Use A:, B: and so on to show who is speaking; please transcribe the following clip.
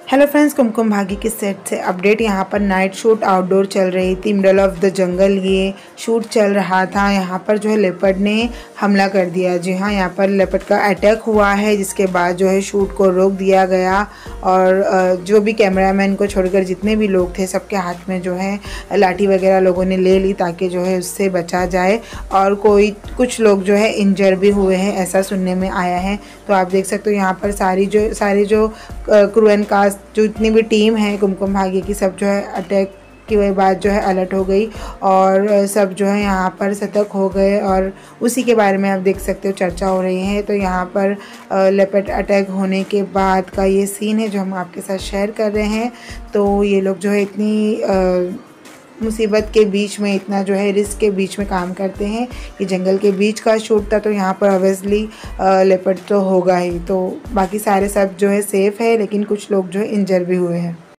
A: Hello friends, Kumkum Bhagya के set से update. यहाँ पर नाइट शूट आउटडोर चल रही थी, मिडल ऑफ द जंगल ये शूट चल रहा था। यहाँ पर जो है लेपर्ड ने हमला कर दिया। जी हाँ, यहाँ पर लेपर्ड का अटैक हुआ है, जिसके बाद जो है शूट को रोक दिया गया। और जो भी कैमरामैन को छोड़कर जितने भी लोग थे, सबके हाथ में जो है लाठी वगैरह लोगों ने ले ली, ताकि जो है उससे बचा जाए। और कुछ लोग जो है इंजर भी हुए हैं, ऐसा सुनने में आया है। तो आप देख सकते हो यहाँ पर सारी जो क्रू एंड कास्ट, जो इतनी भी टीम है कुमकुम भाग्य की, सब जो है अटैक की वही बात जो है अलर्ट हो गई और सब जो है यहाँ पर सतर्क हो गए। और उसी के बारे में आप देख सकते हो चर्चा हो रही है। तो यहाँ पर लेपर्ड अटैक होने के बाद का ये सीन है जो हम आपके साथ शेयर कर रहे हैं। तो ये लोग जो है इतनी मुसीबत के बीच में, इतना जो है रिस्क के बीच में काम करते हैं। ये जंगल के बीच का शूट था, तो यहाँ पर ऑब्वियसली लेपर्ड तो होगा ही। तो बाकी सारे सब जो है सेफ़ है, लेकिन कुछ लोग जो है इंजर भी हुए हैं।